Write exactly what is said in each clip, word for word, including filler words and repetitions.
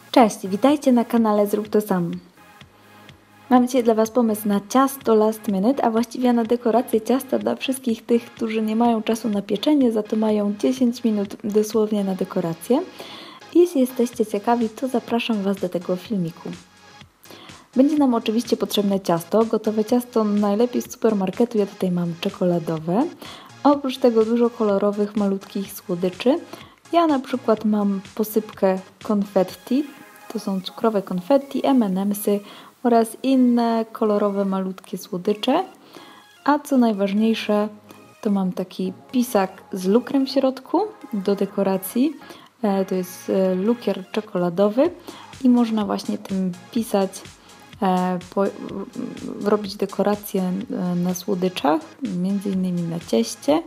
Cześć, witajcie na kanale Zrób to sam. Mam dzisiaj dla Was pomysł na ciasto last minute, a właściwie na dekorację ciasta dla wszystkich tych, którzy nie mają czasu na pieczenie, za to mają dziesięć minut dosłownie na dekorację. Jeśli jesteście ciekawi, to zapraszam Was do tego filmiku. Będzie nam oczywiście potrzebne ciasto. Gotowe ciasto najlepiej z supermarketu, ja tutaj mam czekoladowe. Oprócz tego dużo kolorowych, malutkich słodyczy. Ja na przykład mam posypkę konfetti, to są cukrowe konfetti, em and emsy oraz inne kolorowe, malutkie słodycze. A co najważniejsze, to mam taki pisak z lukrem w środku do dekoracji. To jest lukier czekoladowy i można właśnie tym pisać, po, robić dekoracje na słodyczach, między innymi na cieście.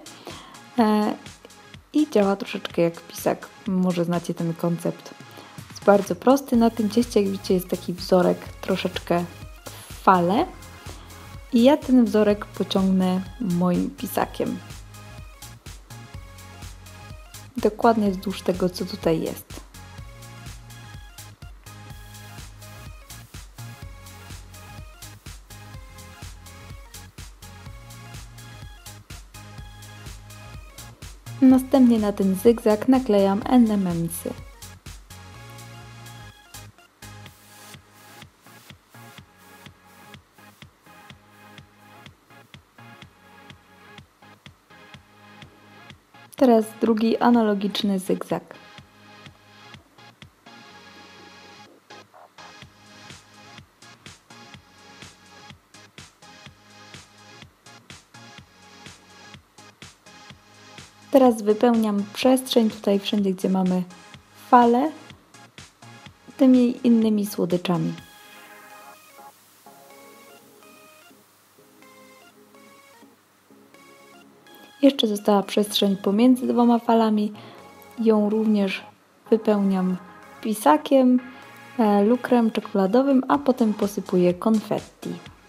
I działa troszeczkę jak pisak. Może znacie ten koncept. Jest bardzo prosty. Na tym cieście, jak widzicie, jest taki wzorek troszeczkę w fale. I ja ten wzorek pociągnę moim pisakiem. Dokładnie wzdłuż tego, co tutaj jest. Następnie na ten zygzak naklejam em and emsy. Teraz drugi analogiczny zygzak. Teraz wypełniam przestrzeń tutaj wszędzie, gdzie mamy falę, tymi innymi słodyczami. Jeszcze została przestrzeń pomiędzy dwoma falami. Ją również wypełniam pisakiem, lukrem czekoladowym, a potem posypuję konfetti.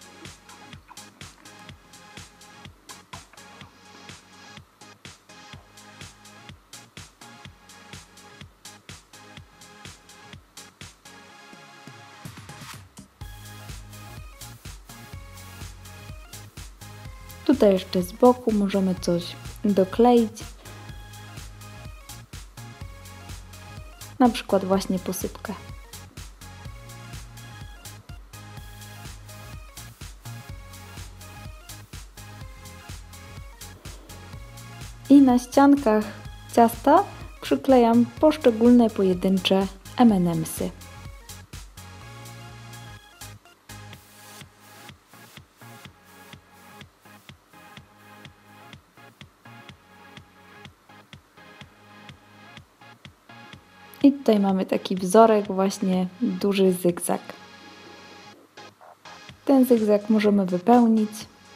Tutaj jeszcze z boku możemy coś dokleić, na przykład właśnie posypkę. I na ściankach ciasta przyklejam poszczególne pojedyncze em and emsy. I tutaj mamy taki wzorek, właśnie duży zygzak. Ten zygzak możemy wypełnić.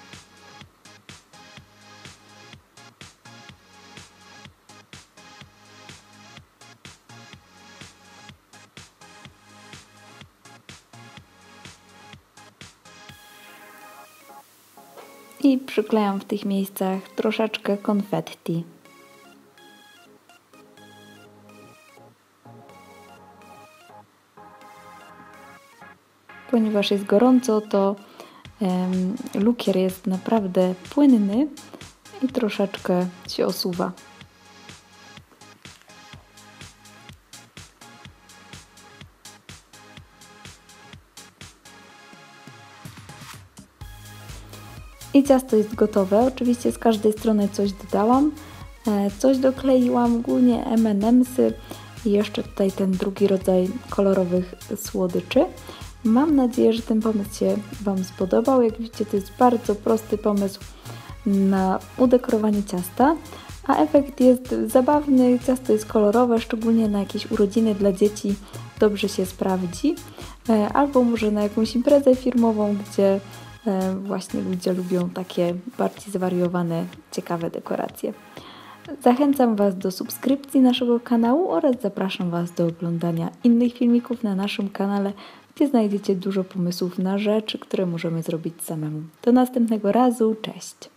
I przyklejam w tych miejscach troszeczkę konfetti. Ponieważ jest gorąco, to um, lukier jest naprawdę płynny i troszeczkę się osuwa. I ciasto jest gotowe. Oczywiście z każdej strony coś dodałam, coś dokleiłam, głównie em and emsy i jeszcze tutaj ten drugi rodzaj kolorowych słodyczy. Mam nadzieję, że ten pomysł się Wam spodobał. Jak widzicie, to jest bardzo prosty pomysł na udekorowanie ciasta, a efekt jest zabawny. Ciasto jest kolorowe, szczególnie na jakieś urodziny dla dzieci dobrze się sprawdzi. Albo może na jakąś imprezę firmową, gdzie właśnie ludzie lubią takie bardziej zwariowane, ciekawe dekoracje. Zachęcam Was do subskrypcji naszego kanału oraz zapraszam Was do oglądania innych filmików na naszym kanale, gdzie znajdziecie dużo pomysłów na rzeczy, które możemy zrobić samemu. Do następnego razu, cześć!